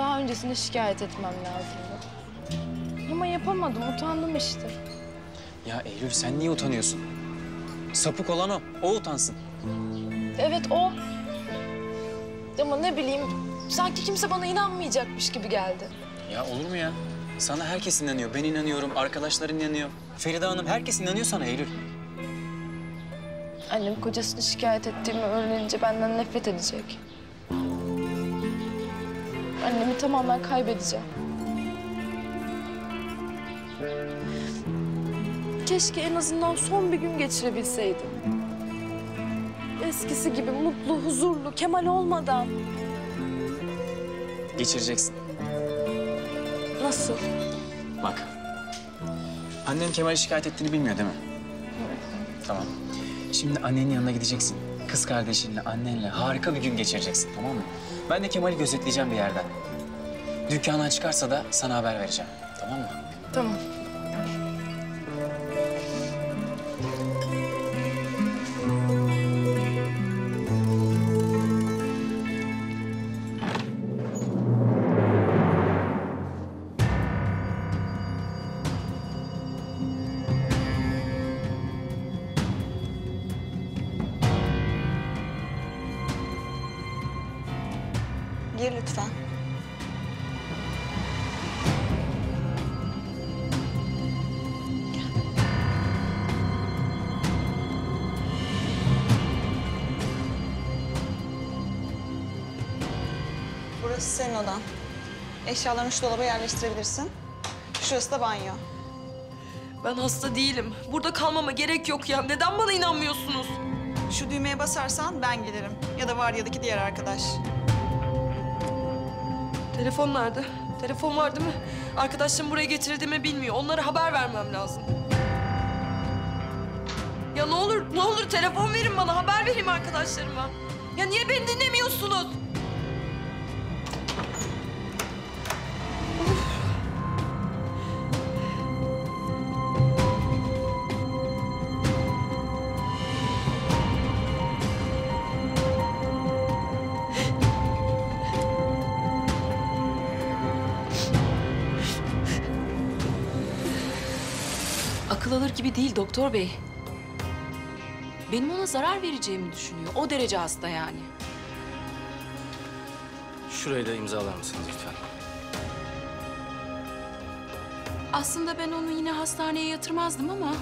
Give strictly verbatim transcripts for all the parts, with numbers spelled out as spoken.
daha öncesinde şikayet etmem lazımdı. Ama yapamadım, utandım işte. Ya Eylül sen niye utanıyorsun? Sapık olan o, o utansın. Evet o. Ama ne bileyim, sanki kimse bana inanmayacakmış gibi geldi. Ya olur mu ya? Sana herkes inanıyor, ben inanıyorum, arkadaşların inanıyor. Feride Hanım, herkes inanıyor sana Eylül. Annem kocasını şikayet ettiğimi öğrenince benden nefret edecek. Annemi tamamen kaybedeceğim. Keşke en azından son bir gün geçirebilseydim. Eskisi gibi mutlu, huzurlu, Kemal olmadan. Geçireceksin. Nasıl? Bak, annen Kemal'i şikayet ettiğini bilmiyor değil mi? Tamam. Şimdi annenin yanına gideceksin. Kız kardeşinle, annenle harika bir gün geçireceksin, tamam mı? Ben de Kemal'i gözetleyeceğim bir yerden. Dükkandan çıkarsa da sana haber vereceğim, tamam mı? Tamam. Gir lütfen. Gel. Burası senin odan. Eşyalarını şu dolaba yerleştirebilirsin. Şurası da banyo. Ben hasta değilim. Burada kalmama gerek yok ya. Neden bana inanmıyorsunuz? Şu düğmeye basarsan ben gelirim. Ya da vardiyadaki diğer arkadaş. Telefon nerede? Telefon var değil mi? Arkadaşlarım buraya getirildiğimi bilmiyor. Onlara haber vermem lazım. Ya ne olur, ne olur telefon verin bana. Haber vereyim arkadaşlarıma. Ya niye beni dinlemiyorsunuz? Akıl alır gibi değil doktor bey. Benim ona zarar vereceğimi düşünüyor. O derece hasta yani. Şurayı da imzalar mısınız lütfen? Aslında ben onu yine hastaneye yatırmazdım ama...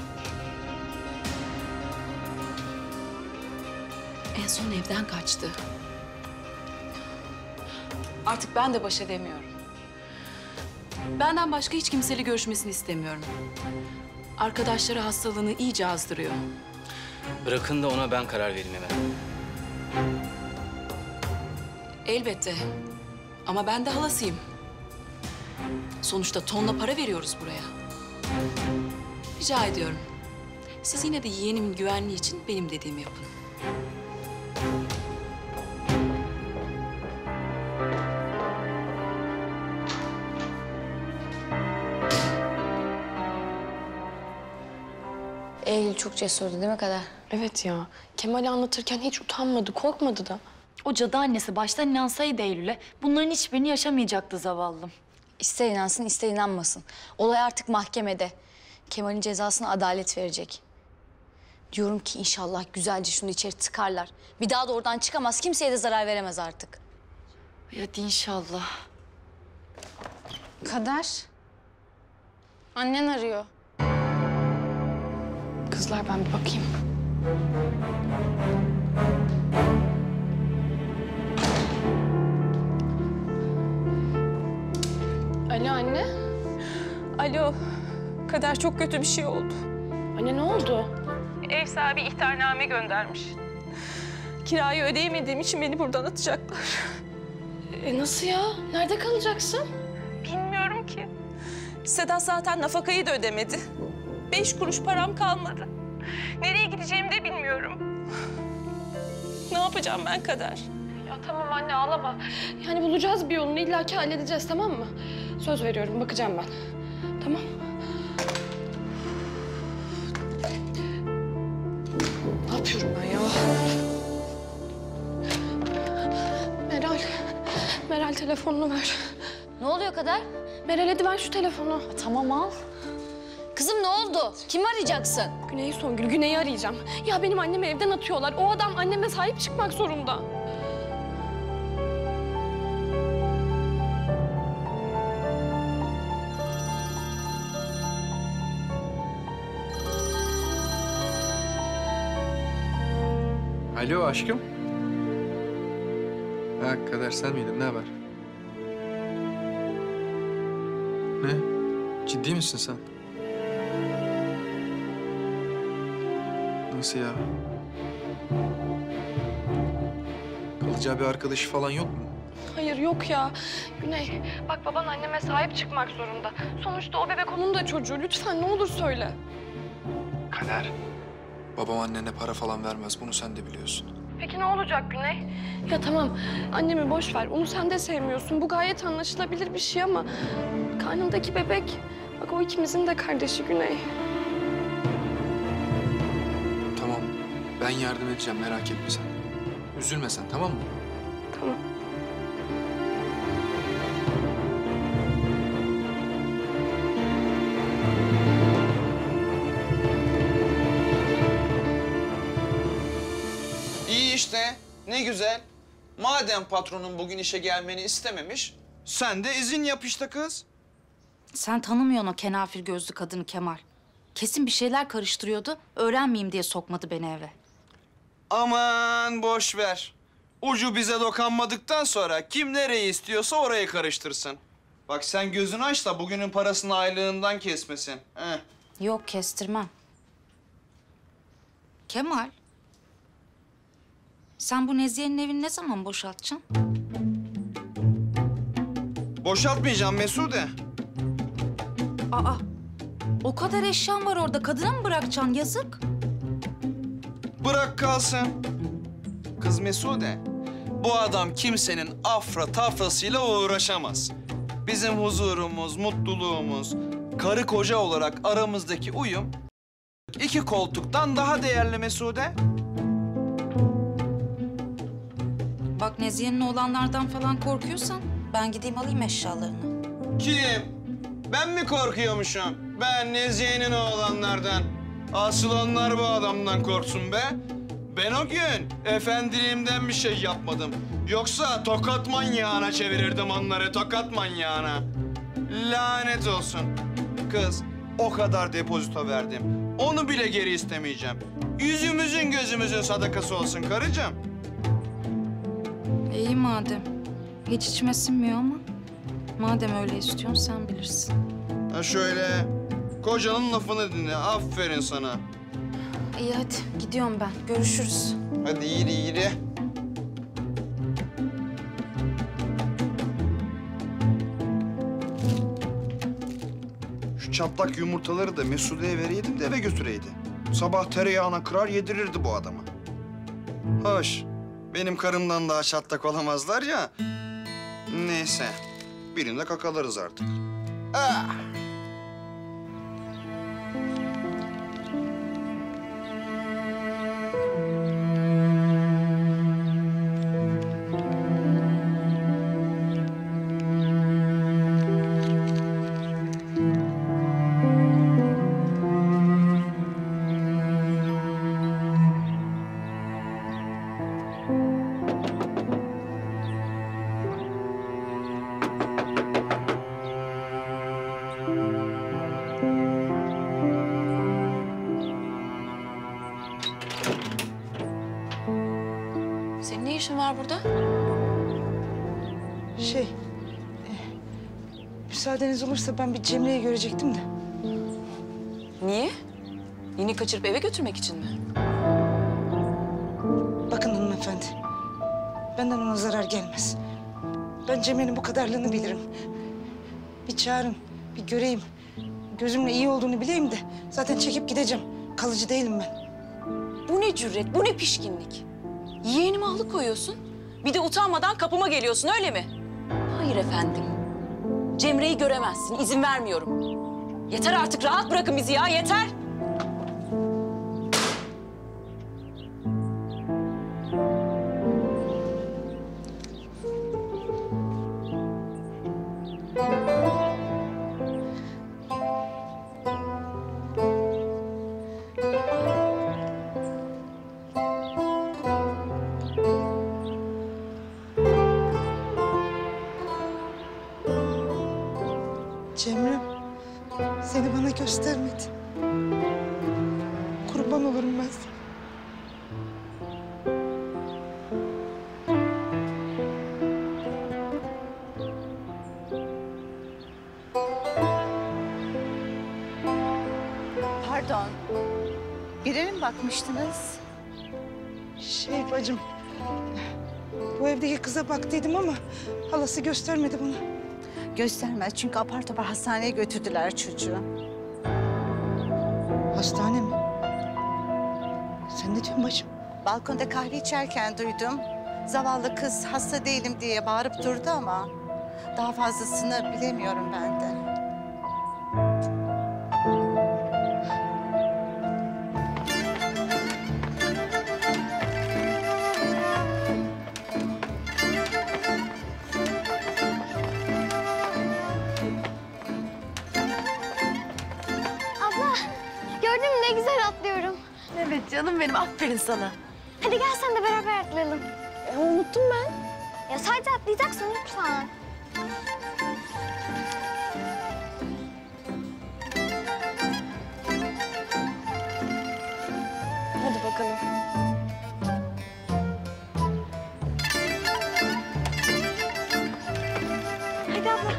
en son evden kaçtı. Artık ben de baş edemiyorum. Benden başka hiç kimseyle görüşmesini istemiyorum. Arkadaşları hastalığını iyice azdırıyor. Bırakın da ona ben karar vereyim hemen. Elbette. Ama ben de halasıyım. Sonuçta tonla para veriyoruz buraya. Rica ediyorum. Siz yine de yeğenimin güvenliği için benim dediğimi yapın. Eylül çok cesurdu değil mi Kader? Evet ya. Kemal'i anlatırken hiç utanmadı, korkmadı da. O cadı annesi baştan inansaydı Eylül'e bunların hiçbirini yaşamayacaktı zavallım. İster inansın ister inanmasın. Olay artık mahkemede. Kemal'in cezasına adalet verecek. Diyorum ki inşallah güzelce şunu içeri tıkarlar. Bir daha da oradan çıkamaz, kimseye de zarar veremez artık. Hadi inşallah. Kader. Annen arıyor. Kızlar ben bir bakayım. Alo anne. Alo, Kader çok kötü bir şey oldu. Anne ne oldu? Ev sahibi ihtarname göndermiş. Kirayı ödeyemediğim için beni buradan atacaklar. E nasıl ya? Nerede kalacaksın? Bilmiyorum ki. Sedat zaten nafakayı da ödemedi. Beş kuruş param kalmadı. Nereye gideceğimi de bilmiyorum. Ne yapacağım ben Kader? Ya tamam anne ağlama. Yani bulacağız bir yolunu, illaki halledeceğiz tamam mı? Söz veriyorum, bakacağım ben. Tamam. Ne yapıyorum ben ya? Meral, Meral telefonunu ver. Ne oluyor Kader? Meral hadi ver şu telefonu. Tamam al. Kızım ne oldu? Kimi arayacaksın? Güney'i Songül, Güney'i arayacağım. Ya benim annemi evden atıyorlar. O adam anneme sahip çıkmak zorunda. Alo aşkım. Ha Kader sen miydin? Ne haber? Ne? Ciddi misin sen? Nasıl ya? Kalacağı bir arkadaşı falan yok mu? Hayır yok ya. Güney bak baban anneme sahip çıkmak zorunda. Sonuçta o bebek onun da çocuğu. Lütfen ne olur söyle. Kader. Babam annene para falan vermez. Bunu sen de biliyorsun. Peki ne olacak Güney? Ya tamam annemi boş ver. Onu sen de sevmiyorsun. Bu gayet anlaşılabilir bir şey ama karnındaki bebek bak o ikimizin de kardeşi Güney. Tamam. Ben yardım edeceğim. Merak etme sen. Üzülme sen, tamam mı? Tamam. İyi işte, ne güzel. Madem patronun bugün işe gelmeni istememiş, sen de izin yap işte kız. Sen tanımıyorsun o kenafir gözlü kadını Kemal. Kesin bir şeyler karıştırıyordu. Öğrenmeyeyim diye sokmadı beni eve. Aman boş ver. Ucu bize dokanmadıktan sonra kim nereyi istiyorsa orayı karıştırsın. Bak sen gözünü aç da bugünün parasını aylığından kesmesin. Heh. Yok kestirmem. Kemal. Sen bu Nezihe'nin evini ne zaman boşaltacaksın? Boşaltmayacağım Mesude. Aa, o kadar eşyan var orada. Kadına mı bırakacaksın? Yazık. Bırak kalsın. Kız Mesude, bu adam kimsenin afra tafrasıyla uğraşamaz. Bizim huzurumuz, mutluluğumuz, karı koca olarak aramızdaki uyum iki koltuktan daha değerli Mesude. Bak Nezihe'nin oğlanlardan falan korkuyorsan ben gideyim alayım eşyalarını. Kim? Ben mi korkuyormuşum? Ben Nezihe'nin oğlanlardan. Asıl onlar bu adamdan korksun be. Ben o gün efendiliğimden bir şey yapmadım. Yoksa tokat manyağına çevirirdim onları, tokat manyağına. Lanet olsun. Kız, o kadar depozito verdim. Onu bile geri istemeyeceğim. Yüzümüzün gözümüzün sadakası olsun karıcığım. İyi madem. Hiç içime sinmiyor ama. Madem öyle istiyorsun sen bilirsin. Ha şöyle, kocanın lafını dinle. Aferin sana. İyi hadi gidiyorum ben. Görüşürüz. Hadi yürü yürü. Şu çatlak yumurtaları da Mesude'ye vereydim de eve götüreydi. Sabah tereyağına kırar yedirirdi bu adama. Hoş, benim karımdan daha çatlak olamazlar ya. Neyse, birinde kakalarız artık. Ah! Senin ne işin var burada? Şey, e, müsaadeniz olursa ben bir Cemre'yi görecektim de. Niye? Yine kaçırıp eve götürmek için mi? Bakın hanımefendi, benden ona zarar gelmez. Ben Cemre'nin bu kadarlığını bilirim. Bir çağırın, bir göreyim. Gözümle iyi olduğunu bileyim de zaten çekip gideceğim. Kalıcı değilim ben. Bu ne cüret, bu ne pişkinlik? Yeğenimi alıkoyuyorsun. Bir de utanmadan kapıma geliyorsun öyle mi? Hayır efendim. Cemre'yi göremezsin, izin vermiyorum. Yeter artık, rahat bırakın bizi ya, yeter. göstermedi. Kurban olurum ben sana. Pardon. Birine mi bakmıştınız? Şey bacım, bu evdeki kıza baktıydım ama halası göstermedi bana. Göstermez çünkü apar topar hastaneye götürdüler çocuğu. Hastane mi? Sen ne diyorsun bacım? Balkonda kahve içerken duydum. Zavallı kız hasta değilim diye bağırıp durdu ama daha fazlasını bilemiyorum ben de. Abla, gördün mü ne güzel atlıyorum. Evet canım benim, aferin sana. Hadi gel sen de beraber atlayalım. E, unuttum ben. Ya sadece atlayacaksın lütfen. Hadi bakalım. Hadi abla.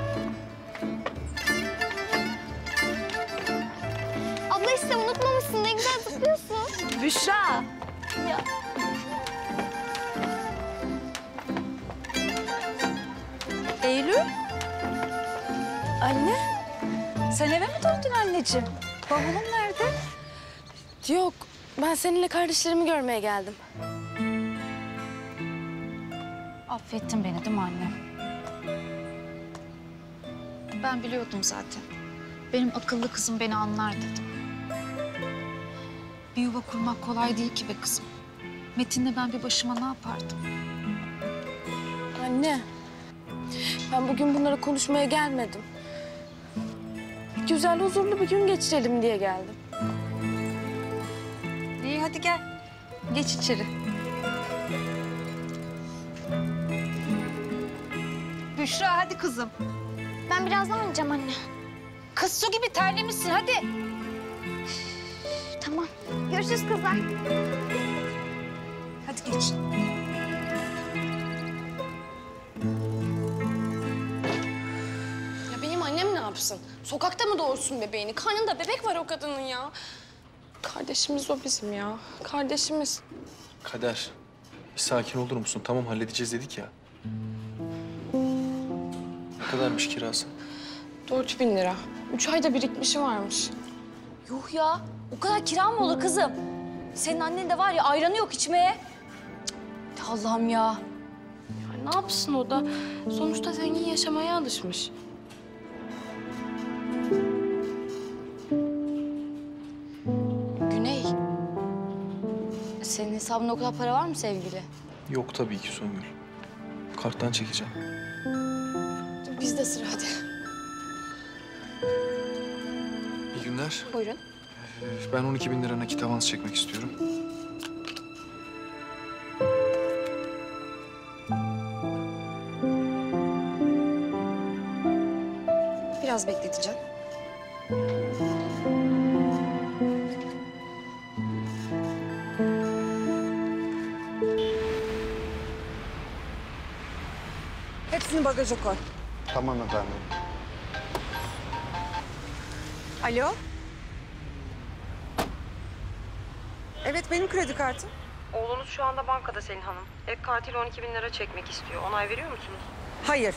Abla işte unutmamışsın. Ne güzel zıplıyorsun. Büşra. Ya. Eylül. Anne. Sen eve mi döndün anneciğim? Bavulun nerede? Yok, ben seninle kardeşlerimi görmeye geldim. Affettin beni değil mi anne? Ben biliyordum zaten. Benim akıllı kızım beni anlar dedim. Bir yuva kurmak kolay değil ki be kızım. Metin'le ben bir başıma ne yapardım? Anne, ben bugün bunlara konuşmaya gelmedim. Güzel, huzurlu bir gün geçirelim diye geldim. İyi hadi gel. Geç içeri. Büşra hadi kızım. Ben birazdan oynayacağım anne. Kız su gibi terlemişsin hadi. Tamam. Görüşürüz kızlar. Hadi geç. Ya benim annem ne yapsın? Sokakta mı doğursun bebeğini? Karnında bebek var o kadının ya. Kardeşimiz o bizim ya. Kardeşimiz. Kader, bir sakin olur musun? Tamam halledeceğiz dedik ya. Ne kadarmış kirası? Dört bin lira. Üç ayda birikmişi varmış. Yuh ya, o kadar kira mı olur kızım? Senin annen de var ya, ayranı yok içmeye. Cık, Allah'ım ya. Ya ne yapsın o da? Sonuçta zengin yaşamaya alışmış. Güney. Senin hesabında o kadar para var mı sevgili? Yok tabii ki Songül. Karttan çekeceğim. Bizde sıra hadi. İyi günler. Buyurun. Ee, Ben on iki bin lira nakit avans çekmek istiyorum. Biraz bekleteceğim. Hepsini bagaja koy. Tamam efendim. Alo? Evet, benim kredi kartım. Oğlunuz şu anda bankada Selin Hanım. Ek kartıyla on iki bin lira çekmek istiyor. Onay veriyor musunuz? Hayır.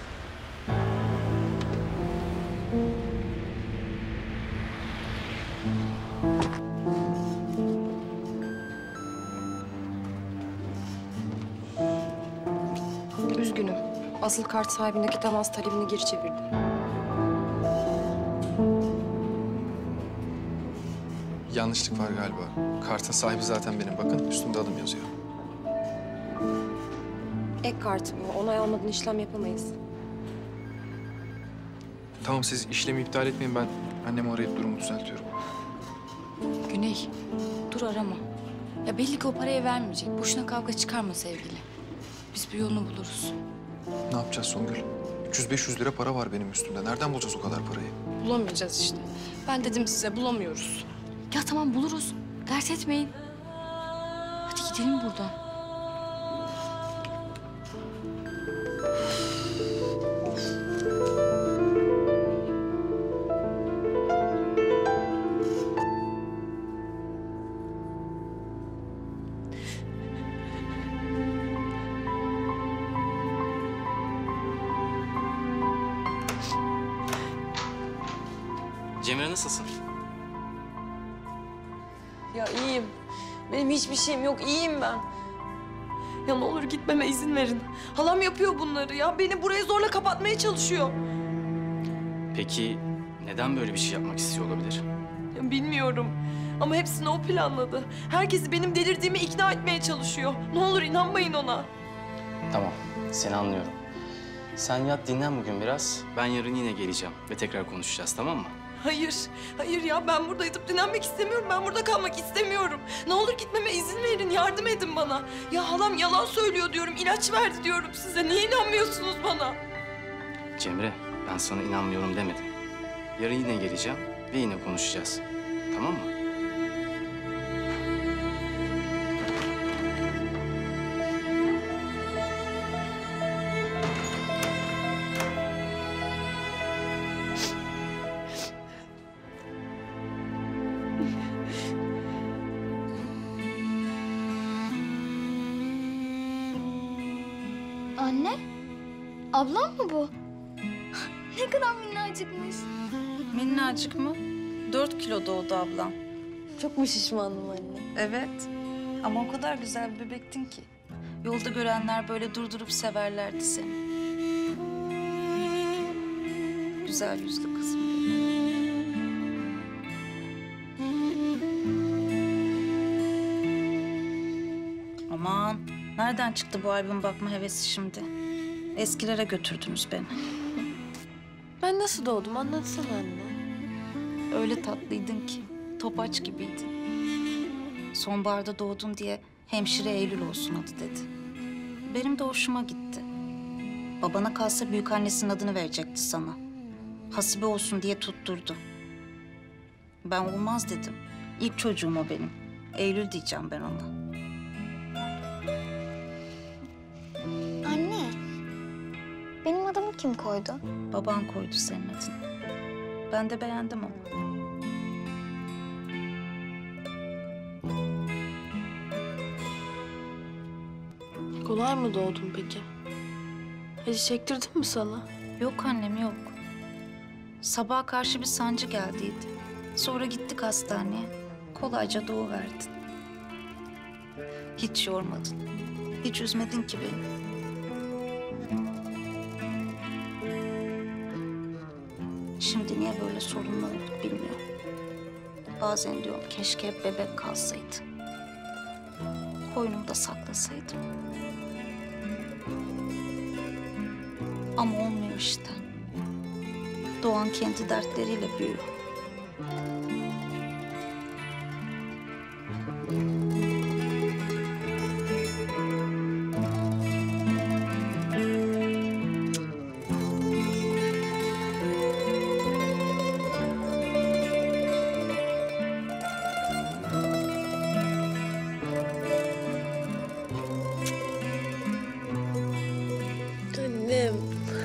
Üzgünüm. Asıl kart sahibindeki temas talebini geri çevirdi. Yanlışlık var galiba. Kartın sahibi zaten benim. Bakın üstünde adım yazıyor. Ek kart bu. Onay olmadan işlem yapamayız. Tamam siz işlemi iptal etmeyin. Ben annemi arayıp durumu düzeltiyorum. Güney, dur arama. Ya belli ki o parayı vermeyecek. Boşuna kavga çıkarma sevgili. Biz bir yolunu buluruz. Ne yapacağız Songül? üç yüz beş yüz lira para var benim üstümde. Nereden bulacağız o kadar parayı? Bulamayacağız işte. Ben dedim size bulamıyoruz. Ya tamam buluruz. Dert etmeyin. Hadi gidelim buradan. Cemre nasılsın? Ya iyiyim. Benim hiçbir şeyim yok. İyiyim ben. Ya ne olur gitmeme izin verin. Halam yapıyor bunları ya. Beni buraya zorla kapatmaya çalışıyor. Peki neden böyle bir şey yapmak istiyor olabilir? Ya bilmiyorum. Ama hepsini o planladı. Herkesi benim delirdiğimi ikna etmeye çalışıyor. Ne olur inanmayın ona. Tamam, seni anlıyorum. Sen yat dinlen bugün biraz. Ben yarın yine geleceğim ve tekrar konuşacağız, tamam mı? Hayır, hayır ya ben burada yatıp dinlenmek istemiyorum. Ben burada kalmak istemiyorum. Ne olur gitmeme izin verin, yardım edin bana. Ya halam yalan söylüyor diyorum, ilaç verdi diyorum size. Niye inanmıyorsunuz bana? Cemre, ben sana inanmıyorum demedim. Yarın yine geleceğim ve yine konuşacağız. Tamam mı? Anne, ablam mı bu? Ne kadar minnacıkmış. Minnacık mı? Dört kilo doğdu ablam. Çok mu şişmandım anne? Evet. Ama o kadar güzel bir bebektin ki. Yolda görenler böyle durdurup severlerdi seni. Güzel yüzlü kızım benim. Aman, nereden çıktı bu albüm bakma hevesi şimdi? Eskilere götürdünüz beni. Ben nasıl doğdum anlatsana anne. Öyle tatlıydın ki, topaç gibiydin. Sonbaharda doğdun diye hemşire Eylül olsun adı dedi. Benim de hoşuma gitti. Babana kalsa büyükannesinin adını verecekti sana. Hasibe olsun diye tutturdu. Ben olmaz dedim. İlk çocuğum o benim. Eylül diyeceğim ben ona. Anne, benim adımı kim koydu? Baban koydu senin adını. Ben de beğendim ama. Kolay mı doğdun peki? Acı çektirdim mi sana? Yok annem yok. Sabaha karşı bir sancı geldiydi. Sonra gittik hastaneye. Kolayca doğuverdin. Hiç yormadın. Hiç üzmedin ki beni. Şimdi niye böyle sorunlu olduk bilmiyorum. Bazen diyorum keşke hep bebek kalsaydı. Koynumda saklasaydım. Ama olmuyor işte. Doğan kendi dertleriyle büyüyor. Annem.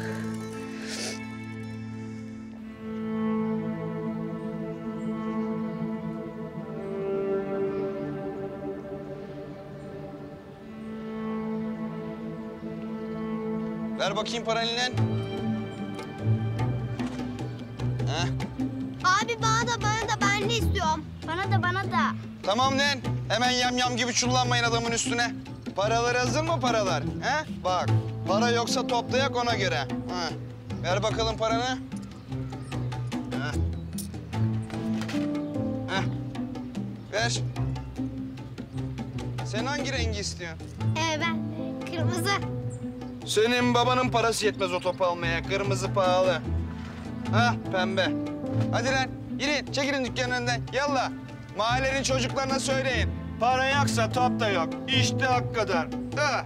Ver bakayım paranı lan. Heh. Abi bana da bana da ben de istiyorum. Bana da bana da. Tamam lan. Hemen yamyam gibi çullanmayın adamın üstüne. Paralar hazır mı paralar? He? Bak. Para yoksa toplayak ona göre. Ha. Ver bakalım paranı. Heh. Heh. Ver. Sen hangi rengi istiyorsun? Ee ben kırmızı. Senin babanın parası yetmez o topu almaya. Kırmızı pahalı. Ha pembe. Hadi lan yürüyün çekilin dükkanın önünden. Yallah. Mahallenin çocuklarına söyleyin. Para yoksa top da yok. İşte hak kadar. Ha.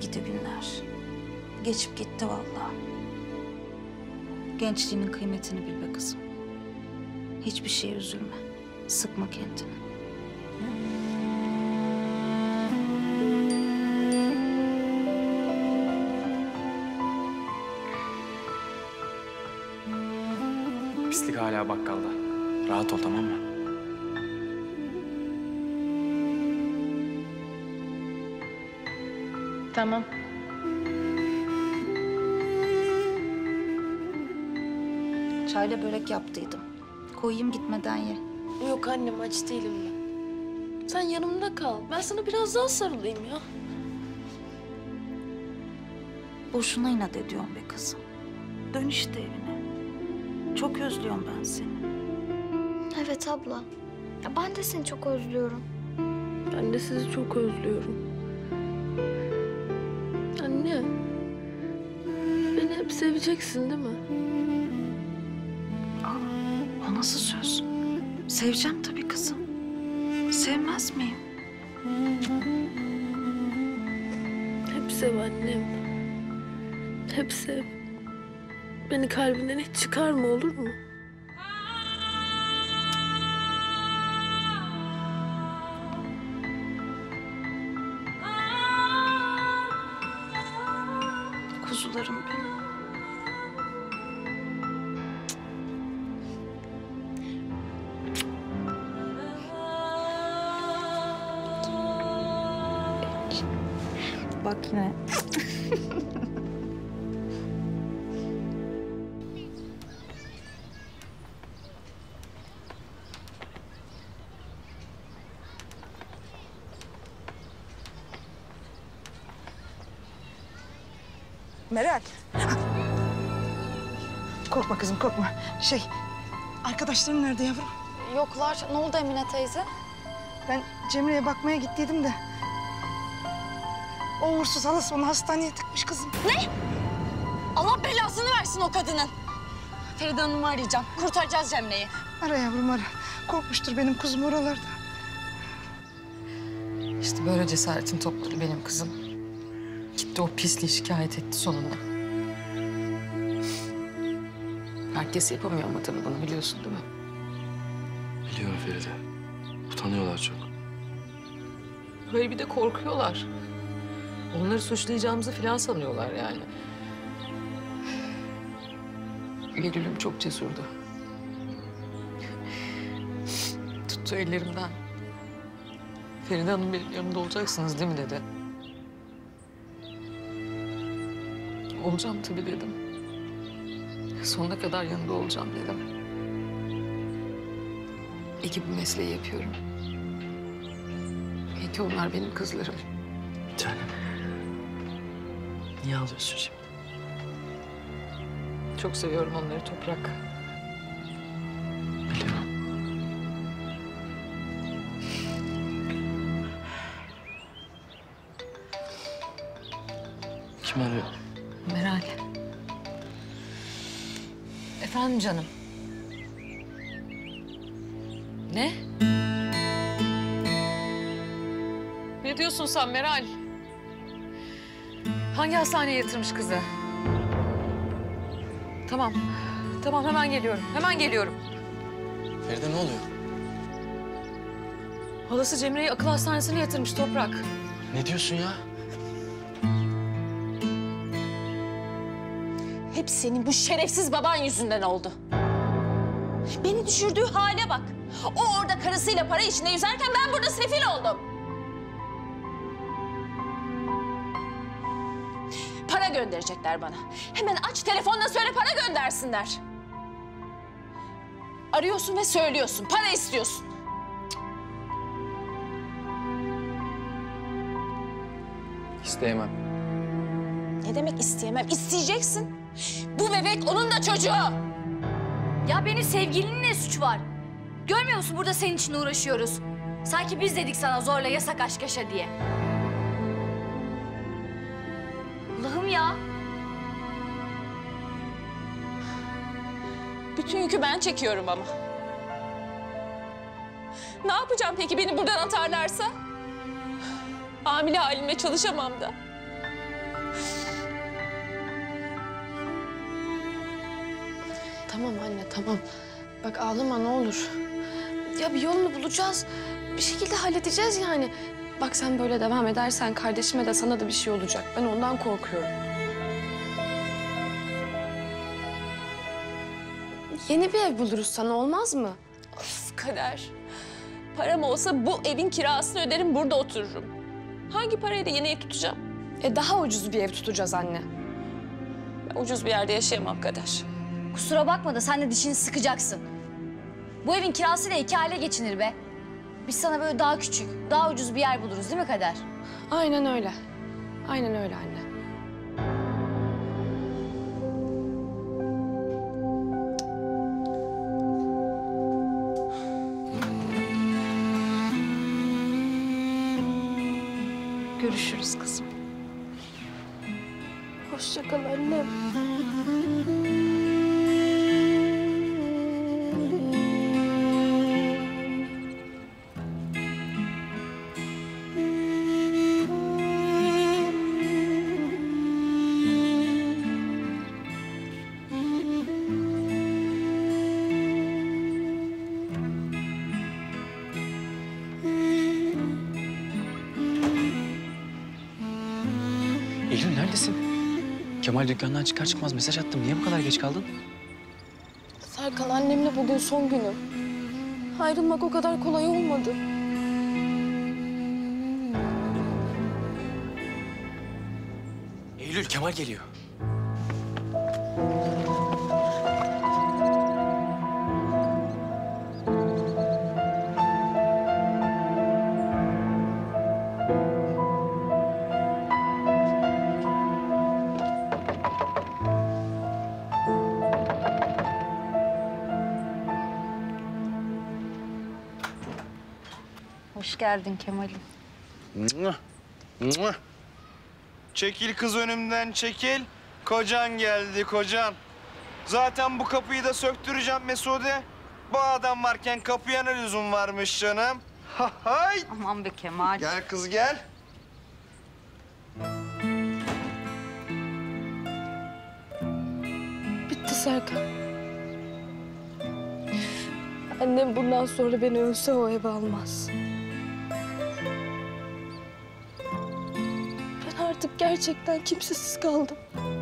gidi günler. Geçip gitti vallahi. Gençliğinin kıymetini bil be kızım. Hiçbir şeye üzülme. Sıkma kendini. Pislik hala bakkalda. Rahat ol, tamam mı? Tamam. Çayla börek yaptıydım. Koyayım gitmeden ye. Yok annem, aç değilim ben. Sen yanımda kal. Ben sana biraz daha sarılayım ya. Boşuna inat ediyorum be kızım. Dön işte evine. Çok özlüyorum ben seni. Evet abla. Ya ben de seni çok özlüyorum. Ben de sizi çok özlüyorum. Anne, beni hep seveceksin değil mi? O nasıl söz? Seveceğim tabii kızım. Sevmez miyim? Hep sev annem. Hep sev. Beni kalbinden hiç çıkarma, olur mu? Kuzularım benim. Bak yine. Meral. Korkma kızım, korkma. Şey, arkadaşların nerede yavrum? Yoklar. Ne oldu Emine teyze? Ben Cemre'ye bakmaya gittiydim de. O uğursuz halası onu hastaneye tıkmış kızım. Ne? Allah belasını versin o kadının. Feride Hanım'ı arayacağım. Kurtaracağız Cemre'yi. Ara yavrum ara. Korkmuştur benim kuzum oralarda. İşte böyle cesaretini topladı benim kızım. Gitti o pisliği şikayet etti sonunda. Herkes yapamıyor ama tabii bunu biliyorsun değil mi? Biliyorum Feride. Utanıyorlar çok. Böyle bir de korkuyorlar. Onları suçlayacağımızı falan sanıyorlar yani. Eylül'üm çok cesurdu. Tuttu ellerimden. Feride Hanım benim yanımda olacaksınız değil mi dedi. Olacağım tabii dedim. Sonuna kadar yanında olacağım dedim. İyi ki bu mesleği yapıyorum. İyi ki onlar benim kızlarım. Bir tanem. Niye ağlıyorsun şimdi? Çok seviyorum onları Toprak. Biliyorum. Kim arıyor? Meral. Efendim canım. Ne? Ne diyorsun sen Meral? Hangi hastaneye yatırmış kızı? Tamam. Tamam hemen geliyorum. Hemen geliyorum. Feride ne oluyor? Halası Cemre'yi akıl hastanesine yatırmış Toprak. Ne diyorsun ya? Hep senin bu şerefsiz baban yüzünden oldu. Beni düşürdüğü hale bak. O orada karısıyla para içinde yüzerken ben burada sefil oldum. Para gönderecekler bana. Hemen aç telefonla söyle para göndersinler. Arıyorsun ve söylüyorsun. Para istiyorsun. İsteyemem. Ne demek isteyemem? İsteyeceksin. Bu bebek onun da çocuğu. Ya benim sevgilinin ne suçu var? Görmüyor musun burada senin için uğraşıyoruz. Sanki biz dedik sana zorla yasak aşk yaşa diye. Allah'ım ya. Bütün yükü ben çekiyorum ama. Ne yapacağım peki beni buradan atarlarsa? Hamile halimle çalışamam da. Tamam anne, tamam. Bak ağlama ne olur. Ya bir yolunu bulacağız. Bir şekilde halledeceğiz yani. Bak sen böyle devam edersen kardeşime de sana da bir şey olacak. Ben ondan korkuyorum. Yeni bir ev buluruz sana, olmaz mı? Of Kader. Param olsa bu evin kirasını öderim, burada otururum. Hangi parayla yeni ev tutacağım? E daha ucuz bir ev tutacağız anne. Ben ucuz bir yerde yaşayamam Kader. Kusura bakma da sen de dişini sıkacaksın. Bu evin kirasıyla iki aile geçinir be. Biz sana böyle daha küçük, daha ucuz bir yer buluruz değil mi Kader? Aynen öyle. Aynen öyle anne. Görüşürüz kızım. Hoşça kal annem. Eylül neredesin? Kemal dükkandan çıkar çıkmaz mesaj attım. Niye bu kadar geç kaldın? Serkan, annemle bugün son günüm. Ayrılmak o kadar kolay olmadı. Eylül, Kemal geliyor. Hoş geldin Kemal'im. Mua, mua. Çekil kız önümden çekil. Kocan geldi kocan. Zaten bu kapıyı da söktüreceğim Mesude. Bu adam varken kapıya ne lüzum varmış canım? Ha hay. Aman be Kemal. Gel kız gel. Bitti Serkan. Annem bundan sonra beni ölse o eve almaz. Ben artık gerçekten kimsesiz kaldım.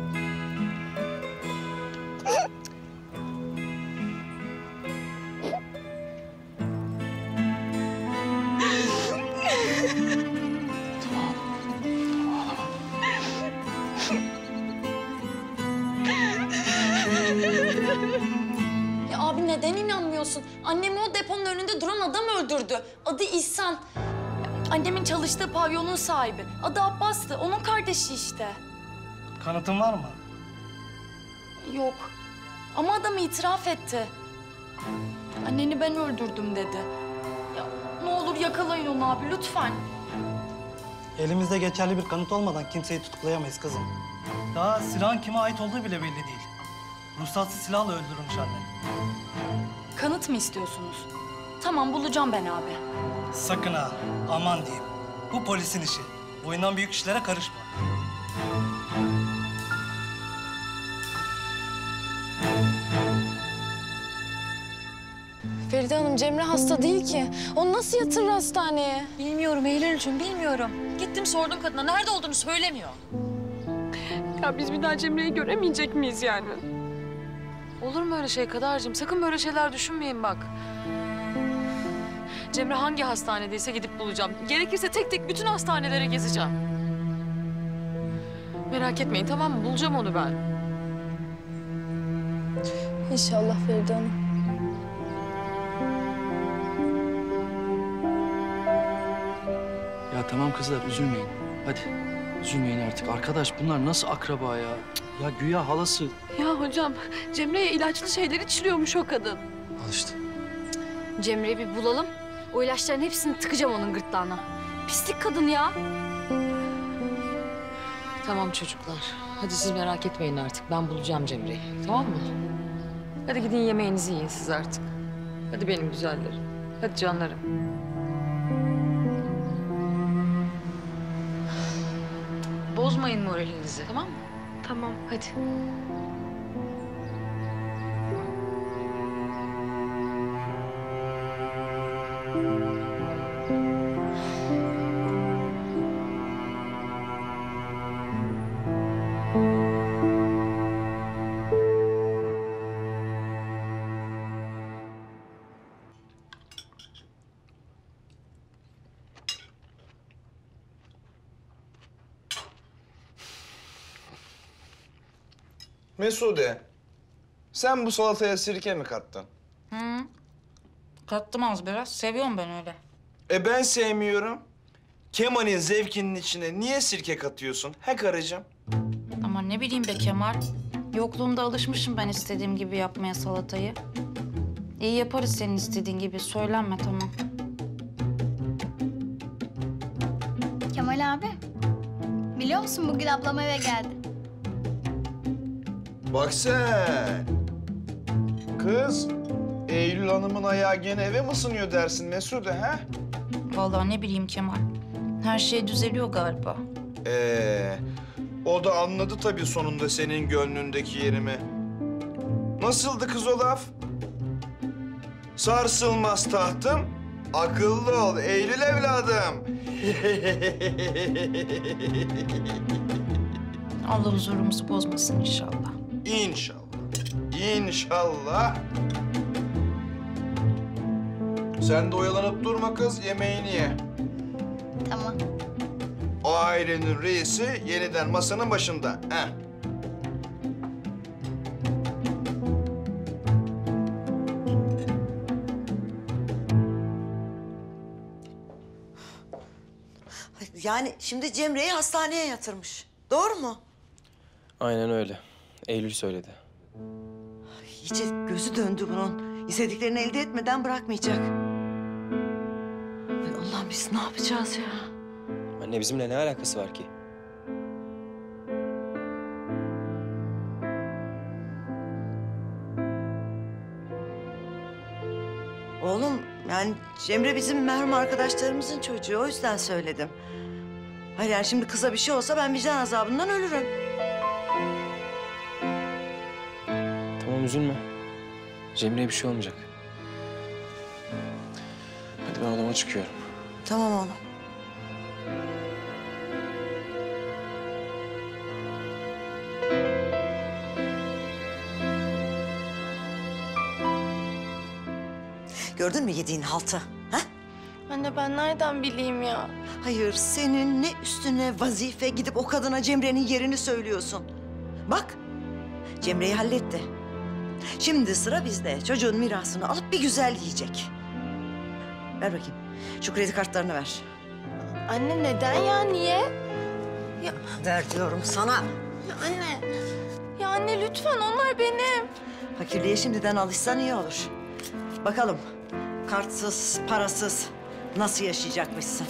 Ya abi neden inanmıyorsun? Annemi o deponun önünde duran adam öldürdü. Adı İhsan. Annemin çalıştığı pavyonun sahibi. Adı Abbas'tı. Onun kardeşi işte. Kanıtın var mı? Yok. Ama adam itiraf etti. Anneni ben öldürdüm dedi. Ya ne olur yakalayın onu abi lütfen. Elimizde geçerli bir kanıt olmadan kimseyi tutuklayamayız kızım. Daha silahın kime ait olduğu bile belli değil. Ruhsatsız silahla öldürülmüş annen. Kanıt mı istiyorsunuz? Tamam bulacağım ben abi. Sakın ha, aman diyeyim. Bu polisin işi. Boyundan büyük işlere karışma. Feride Hanım, Cemre hasta değil ki. Onu nasıl yatırır hastaneye? Bilmiyorum Eylül'cüğüm, bilmiyorum. Gittim sordum kadına, nerede olduğunu söylemiyor. Ya biz bir daha Cemre'yi göremeyecek miyiz yani? Olur mu öyle şey Kaderciğim? Sakın böyle şeyler düşünmeyin bak. Cemre hangi hastanedeyse gidip bulacağım. Gerekirse tek tek bütün hastanelere gezeceğim. Merak etmeyin tamam mı? Bulacağım onu ben. İnşallah Feride Hanım. Ya tamam kızlar üzülmeyin. Hadi üzülmeyin artık. Arkadaş bunlar nasıl akraba ya? Ya güya halası. Ya hocam, Cemre'ye ilaçlı şeyler içiliyormuş o kadın. Al işte. Cemre'yi bir bulalım. O ilaçların hepsini tıkacağım onun gırtlağına. Pislik kadın ya. Tamam çocuklar. Hadi siz merak etmeyin artık. Ben bulacağım Cemre'yi. Tamam mı? Hadi gidin yemeğinizi yiyin siz artık. Hadi benim güzellerim. Hadi canlarım. Bozmayın moralinizi tamam mı? Tamam, hadi. Mesude, sen bu salataya sirke mi kattın? Hı. Kattım az biraz. Seviyorum ben öyle. E ben sevmiyorum. Kemal'in zevkinin içine niye sirke katıyorsun? He karıcığım? Ama ne bileyim be Kemal. Yokluğunda alışmışım ben istediğim gibi yapmaya salatayı. İyi yaparız senin istediğin gibi. Söylenme tamam. Kemal abi, biliyor musun bugün ablam eve geldi. Bak sen. Kız, Eylül Hanım'ın ayağı gene eve mi ısınıyor dersin Mesude ha? Vallahi ne bileyim Kemal. Her şey düzeliyor galiba. Ee, o da anladı tabii sonunda senin gönlündeki yerimi. Nasıldı kız o laf? Sarsılmaz tahtım, akıllı ol Eylül evladım. Allah huzurumuzu bozmasın inşallah. İnşallah, inşallah. Sen de oyalanıp durma kız, yemeğini ye. Tamam. O ailenin reisi yeniden masanın başında. Heh. Yani şimdi Cemre'yi hastaneye yatırmış. Doğru mu? Aynen öyle. Eylül söyledi. İyice gözü döndü bunun. İstediklerini elde etmeden bırakmayacak. Ay Allah'ım biz ne yapacağız ya? Anne bizimle ne alakası var ki? Oğlum yani Cemre bizim merhum arkadaşlarımızın çocuğu. O yüzden söyledim. Hayır yani şimdi kıza bir şey olsa ben vicdan azabından ölürüm. Tamam üzülme. Cemre'ye bir şey olmayacak. Hadi ben odama çıkıyorum. Tamam oğlum. Gördün mü yediğin haltı? Ha? Anne ben nereden bileyim ya? Hayır, senin ne üstüne vazife gidip o kadına Cemre'nin yerini söylüyorsun. Bak, Cemre'yi halletti. Şimdi sıra bizde. Çocuğun mirasını alıp bir güzel yiyecek. Ver bakayım. Şu kredi kartlarını ver. Anne neden ya? Niye? Ya, Ver diyorum sana. ya anne. Ya anne lütfen onlar benim. Fakirliğe şimdiden alışsan iyi olur. Bakalım, kartsız, parasız nasıl yaşayacakmışsın?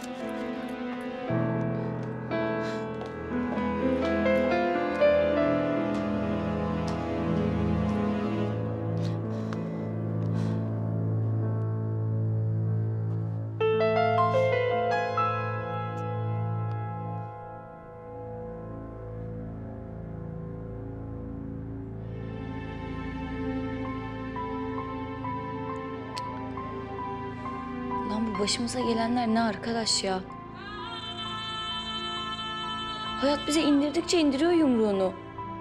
Lan bu başımıza gelenler ne arkadaş ya? Hayat bize indirdikçe indiriyor yumruğunu.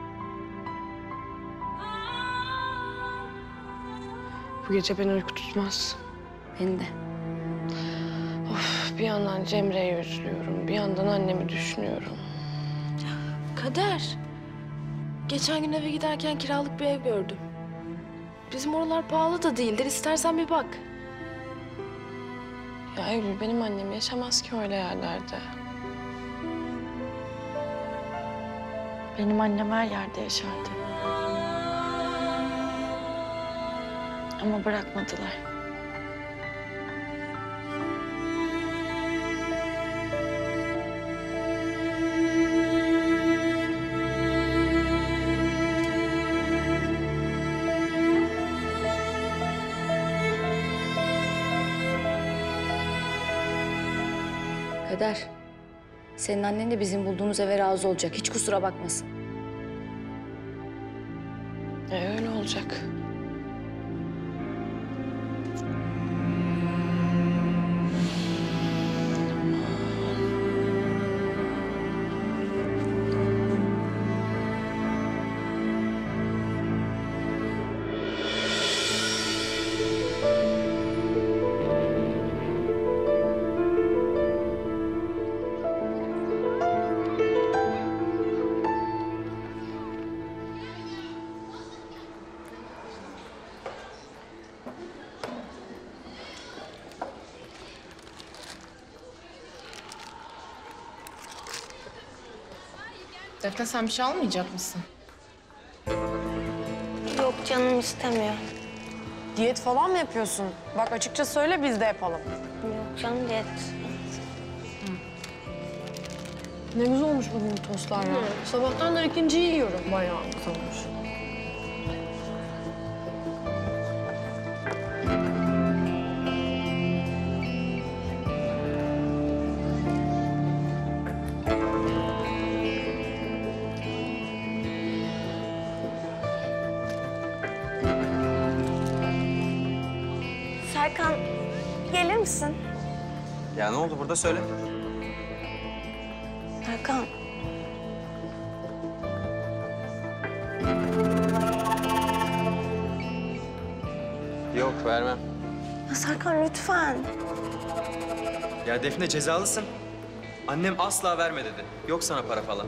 Bu gece beni uyku tutmaz. Beni de. Of, bir yandan Cemre'ye üzülüyorum, bir yandan annemi düşünüyorum. Kader. Geçen gün eve giderken kiralık bir ev gördüm. Bizim oralar pahalı da değildir, istersen bir bak. Ya Eylül, benim annem yaşamaz ki öyle yerlerde. Benim annem her yerde yaşardı. Ama bırakmadılar. Kader, senin annen de bizim bulduğumuz eve razı olacak. Hiç kusura bakmasın. E öyle olacak. Defne sen bir şey almayacak mısın? Yok canım istemiyor. Diyet falan mı yapıyorsun? Bak açıkça söyle biz de yapalım. Yok canım diyet. Ne güzel olmuş bugün tostlar ya. Sabahtan da ikinciyi yiyorum. Bayağı güzel olmuş. Serkan, gelir misin? Ya ne oldu burada söyle. Serkan. Yok vermem. Ya Serkan lütfen. Ya Defne cezalısın. Annem asla verme dedi. Yok sana para falan.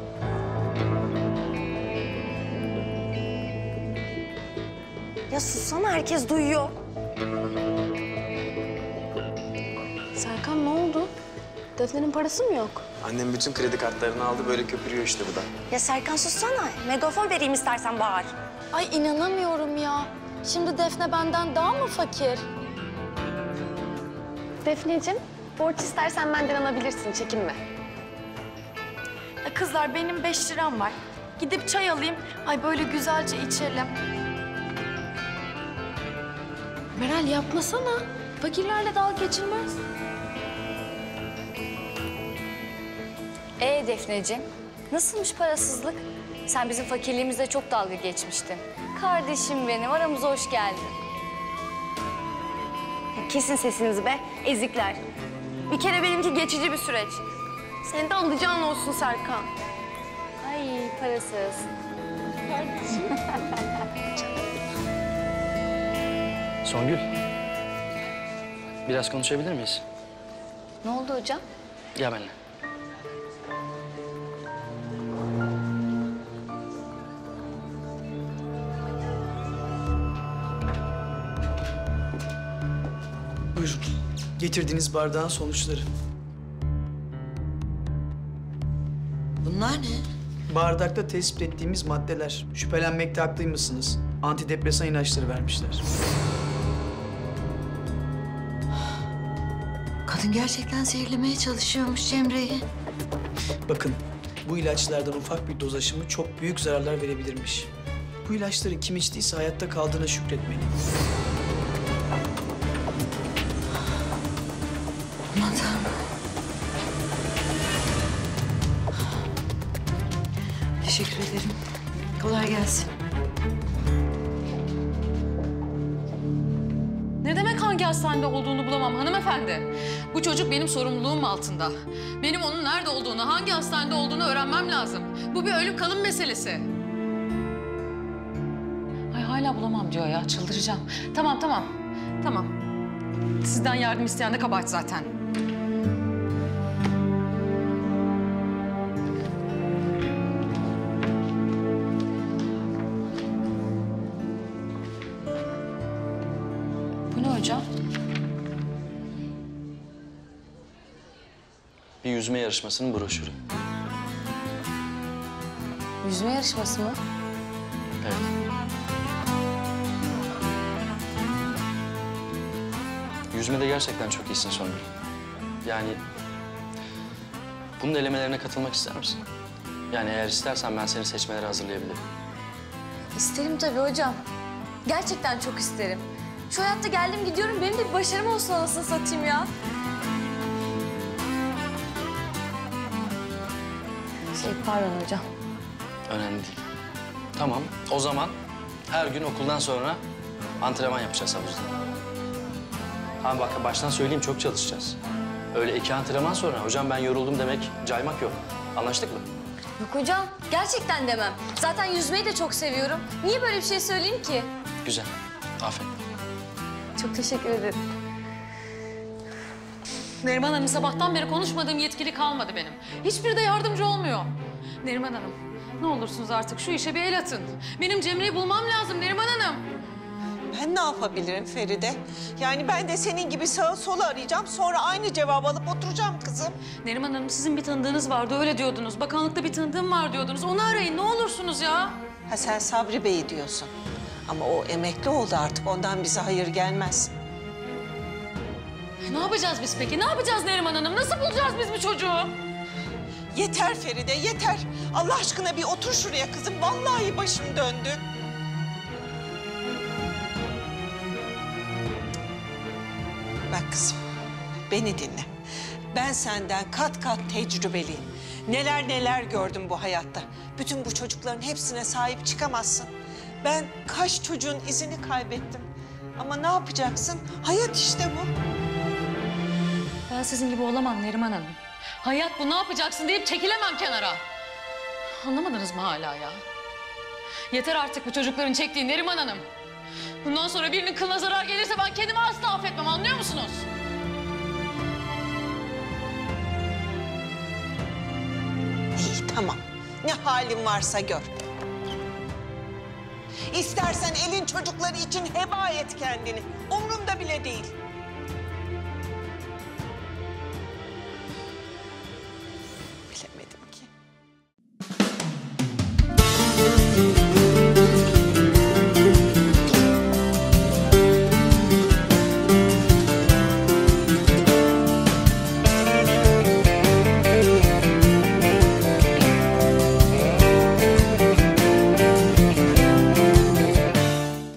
Ya sussana herkes duyuyor. Serkan ne oldu? Defne'nin parası mı yok? Annem bütün kredi kartlarını aldı böyle köpürüyor işte bu da. Ya Serkan sussana. Megafon vereyim istersen bağır. Ay inanamıyorum ya. Şimdi Defne benden daha mı fakir? Defneciğim, borç istersen benden alabilirsin, çekinme. Ya kızlar benim beş liram var. Gidip çay alayım. Ay böyle güzelce içelim. Meral yapmasana. Fakirlerle dalga geçilmez. Ee Defneciğim, nasılmış parasızlık? Sen bizim fakirliğimizle çok dalga geçmiştin. Kardeşim benim, aramıza hoş geldin. Kesin sesinizi be, ezikler. Bir kere benimki geçici bir süreç. Senin de alacağın olsun Serkan. Ay parasız. Kardeşim. Songül. Biraz konuşabilir miyiz? Ne oldu hocam? Gel benimle. Buyurun. Getirdiğiniz bardağın sonuçları. Bunlar ne? Bardakta tespit ettiğimiz maddeler. Şüphelenmekte haklıymışsınız. Antidepresan ilaçları vermişler. Kadın gerçekten zehirlemeye çalışıyormuş Cemre'yi. Bakın, bu ilaçlardan ufak bir doz aşımı çok büyük zararlar verebilirmiş. Bu ilaçları kim içtiyse hayatta kaldığına şükretmeli. Aman Tanrım. Teşekkür ederim. Kolay gelsin. Ne demek hangi hastanede olduğunu bulamam hanımefendi? Bu çocuk benim sorumluluğum altında. Benim onun nerede olduğunu, hangi hastanede olduğunu öğrenmem lazım. Bu bir ölüm kalım meselesi. Ay hala bulamam diyor ya, çıldıracağım. Tamam, tamam, tamam. Sizden yardım isteyen de kabahat zaten. Bu ne hocam? Bir yüzme yarışmasının broşürü. Yüzme yarışması mı? Evet. Yüzmede gerçekten çok iyisin Songül. Yani bunun elemelerine katılmak ister misin? Yani eğer istersen ben seni seçmelere hazırlayabilirim. İsterim tabii hocam. Gerçekten çok isterim. Şu hayatta geldim gidiyorum, benim de bir başarım olsun anasını satayım ya. Şey pardon hocam. Önemli değil. Tamam, o zaman her gün okuldan sonra antrenman yapacağız havuzda. Ha bak baştan söyleyeyim, çok çalışacağız. Öyle iki antrenman sonra hocam ben yoruldum demek, caymak yok. Anlaştık mı? Yok hocam, gerçekten demem. Zaten yüzmeyi de çok seviyorum. Niye böyle bir şey söyleyeyim ki? Güzel, aferin. Çok teşekkür ederim. Neriman Hanım, sabahtan beri konuşmadığım yetkili kalmadı benim. Hiçbiri de yardımcı olmuyor. Neriman Hanım, ne olursunuz artık şu işe bir el atın. Benim Cemre'yi bulmam lazım Neriman Hanım. Ben ne yapabilirim Feride? Yani ben de senin gibi sağa sola arayacağım. Sonra aynı cevabı alıp oturacağım kızım. Neriman Hanım sizin bir tanıdığınız vardı öyle diyordunuz. Bakanlıkta bir tanıdığım var diyordunuz. Onu arayın ne olursunuz ya. Ha sen Sabri Bey'i diyorsun. Ama o emekli oldu artık. Ondan bize hayır gelmez. Ne yapacağız biz peki? Ne yapacağız Neriman Hanım? Nasıl bulacağız biz bu çocuğu? Yeter Feride, yeter. Allah aşkına bir otur şuraya kızım. Vallahi başım döndü. Bak kızım, beni dinle. Ben senden kat kat tecrübeliyim. Neler neler gördüm bu hayatta. Bütün bu çocukların hepsine sahip çıkamazsın. Ben kaç çocuğun izini kaybettim. Ama ne yapacaksın? Hayat işte bu. Ben sizin gibi olamam Neriman Hanım. Hayat bu ne yapacaksın deyip çekilemem kenara. Anlamadınız mı hala ya? Yeter artık bu çocukların çektiği Neriman Hanım. Bundan sonra birinin kılına zarar gelirse ben kendimi asla affetmem anlıyor musunuz? İyi tamam. Ne halin varsa gör. İstersen elin çocukları için heba et kendini. Umurumda bile değil.